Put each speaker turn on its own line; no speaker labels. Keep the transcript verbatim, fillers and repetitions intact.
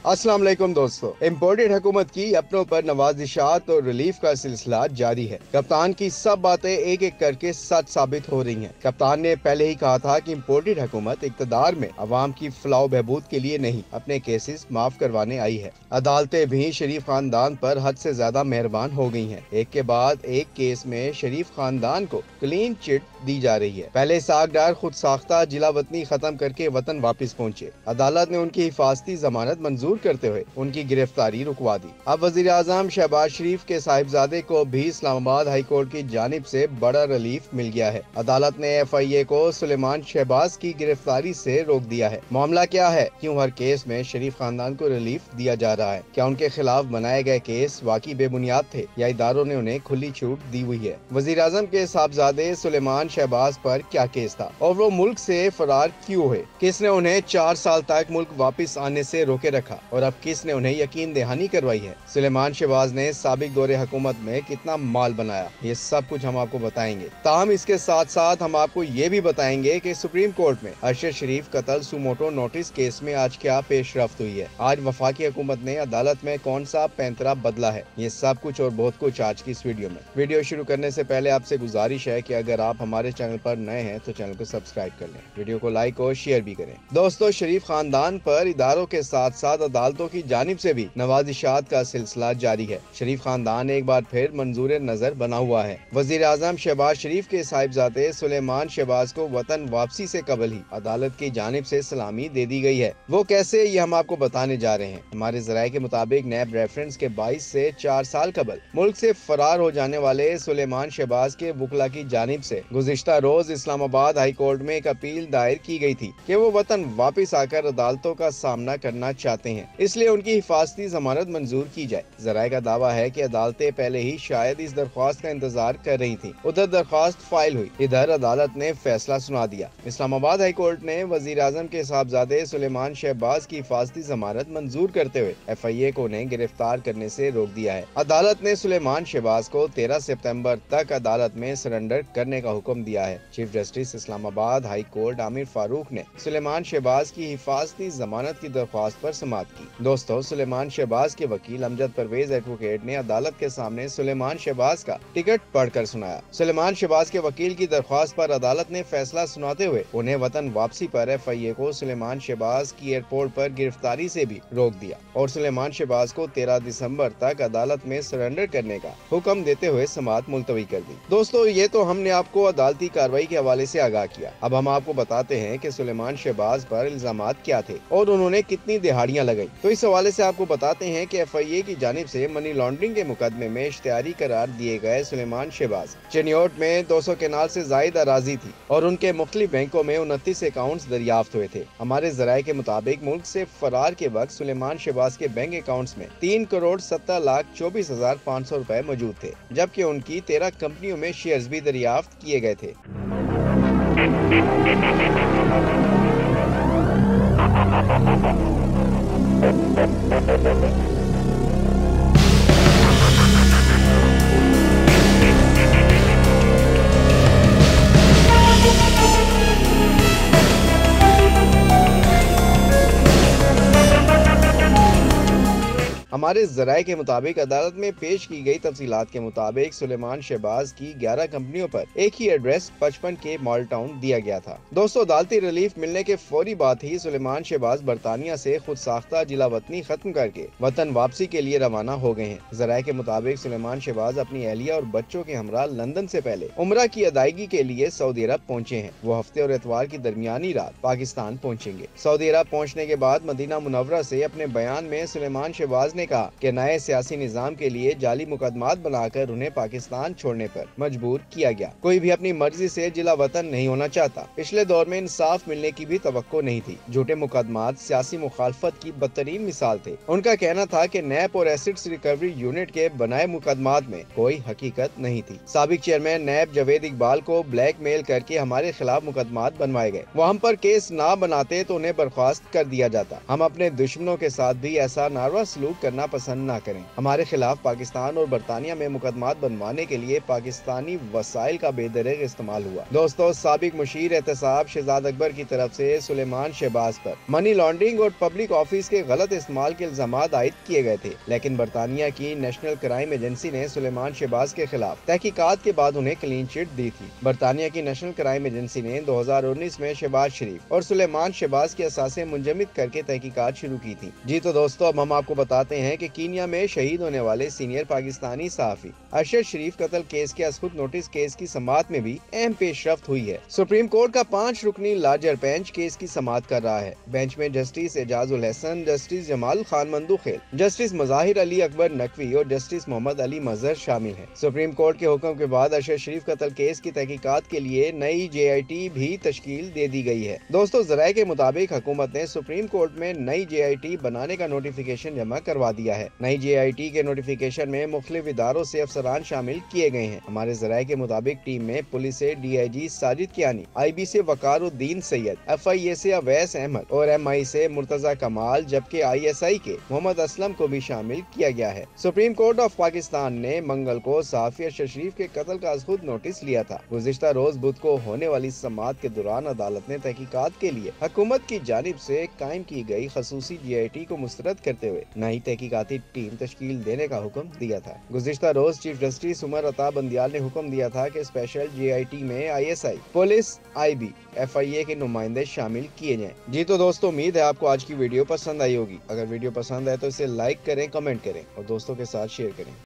अस्सलाम वालेकुम दोस्तों। इम्पोर्टेड हुकूमत की अपनों पर नवाजिशात और रिलीफ का सिलसिला जारी है। कप्तान की सब बातें एक एक करके सच साबित हो रही हैं। कप्तान ने पहले ही कहा था कि इम्पोर्टेड हुकूमत इक़्तिदार में अवाम की फलाह बहबूद के लिए नहीं, अपने केसेस माफ करवाने आई है। अदालतें भी शरीफ खानदान पर हद से ज्यादा मेहरबान हो गई हैं। एक के बाद एक केस में शरीफ खानदान को क्लीन चिट दी जा रही है। पहले सागडार खुद साख्ता जिला वतनी खत्म करके वतन वापस पहुंचे। अदालत ने उनकी हिफाजती जमानत मंजूर करते हुए उनकी गिरफ्तारी रुकवा दी। अब वजीर आजम शहबाज शरीफ के साहिबजादे को भी इस्लामाबाद हाई कोर्ट की जानिब से बड़ा रिलीफ मिल गया है। अदालत ने एफ आई ए को सुलेमान शहबाज की गिरफ्तारी से रोक दिया है। मामला क्या है, क्यों हर केस में शरीफ खानदान को रिलीफ दिया जा रहा है? क्या उनके खिलाफ बनाए गए केस वाकई बेबुनियाद थे या इदारों ने उन्हें खुली छूट दी हुई है? वजीर आजम के साहिबजादे सुलेमान शहबाज पर क्या केस था और वो मुल्क से फरार क्यों हुए? किसने उन्हें चार साल तक मुल्क वापस आने से रोके रखा और अब किसने उन्हें यकीन दहानी करवाई है? सुलेमान शहबाज ने साबिक दौरे हुकूमत में कितना माल बनाया, ये सब कुछ हम आपको बताएंगे। ताहम इसके साथ साथ हम आपको ये भी बताएंगे कि सुप्रीम कोर्ट में अरशद शरीफ कत्ल सुमोटो नोटिस केस में आज क्या पेशरफ्त हुई है। आज वफाकी हुकूमत ने अदालत में कौन सा पैंतरा बदला है, ये सब कुछ और बहुत कुछ आज की इस वीडियो में। वीडियो शुरू करने से पहले आपसे गुजारिश है कि अगर आप हमारे चैनल पर नए हैं तो चैनल को सब्सक्राइब कर लें, वीडियो को लाइक और शेयर भी करें। दोस्तों, शरीफ खानदान पर इदारों के साथ साथ अदालतों की जानिब से भी नवाजिशात का सिलसिला जारी है। शरीफ खानदान एक बार फिर मंजूर नजर बना हुआ है। वजीर आजम शहबाज शरीफ के साहिबजादे सुलेमान शहबाज को वतन वापसी से कबल ही अदालत की जानिब से सलामी दे दी गई है। वो कैसे, ये हम आपको बताने जा रहे हैं। हमारे जराये के मुताबिक नैब रेफरेंस के बाईस से चार साल कबल मुल्क से फरार हो जाने वाले सुलेमान शहबाज के वकला की जानिब से गुज़िश्ता रोज इस्लामाबाद हाई कोर्ट में एक अपील दायर की गई थी कि वो वतन वापस आकर अदालतों का सामना करना चाहते हैं, इसलिए उनकी हिफाजती जमानत मंजूर की जाए। जराये का दावा है कि अदालतें पहले ही शायद इस दरख्वास्त का इंतजार कर रही थी। उधर दरख्वास्त फाइल हुई, इधर अदालत ने फैसला सुना दिया। इस्लामाबाद हाई कोर्ट ने वजीर आजम के साहबजादे सुलेमान शहबाज की हिफाजती जमानत मंजूर करते हुए एफ आई ए को उन्हें गिरफ्तार करने से रोक दिया है। अदालत ने सुलेमान शहबाज को तेरह सितंबर तक अदालत में सरेंडर करने का हुक्म दिया है। Chief justice Islamabad high court Aamir Farooq ने सुलेमान शहबाज की हिफाजती जमानत की दरख्वास्त पर समाअत की। दोस्तों, सुलेमान शहबाज के वकील अमजद परवेज एडवोकेट ने अदालत के सामने सुलेमान शहबाज का टिकट पढ़कर सुनाया। सुलेमान शहबाज के वकील की दरख्वास्त पर अदालत ने फैसला सुनाते हुए उन्हें वतन वापसी पर एफ आई ए को सुलेमान शहबाज की एयरपोर्ट पर गिरफ्तारी से भी रोक दिया और सुलेमान शहबाज को तेरह दिसंबर तक अदालत में सरेंडर करने का हुक्म देते हुए समाअत मुलतवी कर दी। दोस्तों, ये तो हमने आपको अदालती कार्रवाई के हवाले से आगाह किया। अब हम आपको बताते हैं कि सुलेमान शहबाज पर इल्जामात क्या थे और उन्होंने कितनी दिहाड़ियां लगाई। तो इस हवाले से आपको बताते हैं कि एफ आई ए की जानिब से मनी लॉन्ड्रिंग के मुकदमे में इश्तिहारी करार दिए गए सुलेमान शहबाज चिन्योट में दो सौ केनाल से जायद अराजी थी और उनके मुख्तलिफ बैंकों में उनतीस अकाउंट्स दरियाफ्त हुए थे। हमारे जराये के मुताबिक मुल्क से फरार के वक्त सुलेमान शहबाज के बैंक अकाउंट्स में तीन करोड़ सत्तर लाख चौबीस हजार पाँच सौ रुपए मौजूद थे, जबकि उनकी तेरह कंपनियों में शेयर्स भी दरियाफ्त किए गए थे। हमारे जराये के मुताबिक अदालत में पेश की गई तफसीलात के मुताबिक सुलेमान शहबाज की ग्यारह कंपनियों पर एक ही एड्रेस पचपन के मॉल टाउन दिया गया था। दोस्तों, अदालती रिलीफ मिलने के फौरी बाद ही सुलेमान शहबाज बरतानिया से खुद साख्ता जिला वतनी खत्म करके वतन वापसी के लिए रवाना हो गए हैं। जराये के मुताबिक सुलेमान शहबाज अपनी अहलिया और बच्चों के हमरा लंदन से पहले उम्रा की अदायगी के लिए सऊदी अरब पहुँचे हैं। वो हफ्ते और एतवार की दरमियानी रात पाकिस्तान पहुँचेंगे। सऊदी अरब पहुँचने के बाद मदीना मुनव्वरा से अपने बयान में सुलेमान शहबाज ने कहा कि नए सियासी निजाम के लिए जाली मुकदमात बनाकर उन्हें पाकिस्तान छोड़ने पर मजबूर किया गया। कोई भी अपनी मर्जी से जिला वतन नहीं होना चाहता। पिछले दौर में इंसाफ मिलने की भी तवक्को नहीं थी। झूठे मुकदमात सियासी मुखालफत की बदतरीन मिसाल थे। उनका कहना था कि नैब और एसिड्स रिकवरी यूनिट के बनाए मुकदमात में कोई हकीकत नहीं थी। साबिक चेयरमैन नैब जावेद इकबाल को ब्लैक मेल करके हमारे खिलाफ मुकदमात बनवाए गए। वो हम पर केस ना बनाते तो उन्हें बर्खास्त कर दिया जाता। हम अपने दुश्मनों के साथ भी ऐसा नारवा सलूक करना کرنا پسند نہ کریں۔ ہمارے خلاف پاکستان اور برطانیہ میں مقدمات بنوانے کے لیے پاکستانی وسائل کا بے دریغ استعمال ہوا۔ دوستو، سابق مشیر احتساب شہزاد اکبر کی طرف سے سلیمان شہباز پر منی لانڈرنگ اور پبلک آفس کے غلط استعمال کے الزامات عائد کیے گئے تھے، لیکن برطانیہ کی نیشنل کرائم ایجنسی نے سلیمان شہباز کے خلاف تحقیقات کے بعد انہیں کلین چٹ دی تھی۔ برطانیہ کی نیشنل کرائم ایجنسی نے دو ہزار انیس میں شہباز شریف اور سلیمان شہباز کے اثاثے منجمد کر کے تحقیقات شروع کی تھی۔ جی تو دوستو، اب ہم آپ کو بتاتے ہیں کہ کینیا میں شہید ہونے والے سینئر پاکستانی صحافی ارشد شریف قتل کیس کے ازخود نوٹس کیس کی سماعت میں بھی اہم پیش رفت ہوئی ہے۔ سپریم کورٹ کا پانچ رکنی لارجر بینچ کیس کی سماعت کر رہا ہے۔ بینچ میں justice Ijaz ul Ahsan, justice Jamal Khan Mandokhail, justice Mazahir Ali Akbar Naqvi اور جسٹس محمد علی مظہر شامل ہیں۔ سپریم کورٹ کے حکم کے بعد ارشد شریف قتل کیس کی تحقیقات کے لیے نئی جے آئی ٹی بھی تشکیل دے دی گئی ہے۔ دوستو، ذرائع کے مطابق حکومت نے سپریم کورٹ میں نئی جے آئی ٹی بنانے کا نوٹیفیکیشن جمع کروا دیا ہے۔ نئی جے آئی ٹی کے نوٹیفیکیشن میں مختلف اداروں سے افسران شامل کیے گئے ہیں۔ ہمارے ذرائع کے مطابق ٹیم میں پولیس سے D I G Sajid Kiani, I B سے وقار الدین سید، ایف آئی اے سے اویس احمد اور ایم آئی سے مرتضی کمال، جبکہ آئی ایس آئی کے محمد اسلم کو بھی شامل کیا گیا ہے۔ سپریم کورٹ آف پاکستان نے منگل کو صحافی ارشد شریف کے قتل کا ازخود نوٹس لیا تھا۔ گزشتہ روز بدھ کو ہونے والی سماعت کے دوران عدالت نے تحقیقات کے لیے حکومت کی جانب سے قائم کی گئی خصوصی جے آئی ٹی کو مسترد کرتے ہوئے نئی تحقیقاتی ٹیم تشکیل دینے کا حکم دیا تھا۔ گزشتہ روز چیف جسٹس عمر عطا بندیال نے حکم دیا تھا کہ اسپیشل جے آئی ٹی میں I S I, police, I B, F I A کے نمائندے شامل کیے جائیں۔ جی تو دوستو، امید ہے آپ کو آج کی ویڈیو پسند آئی ہوگی۔ اگر ویڈیو پسند ہے تو اسے لائک کریں، کمنٹ کریں اور دوستوں کے ساتھ شیئر کریں۔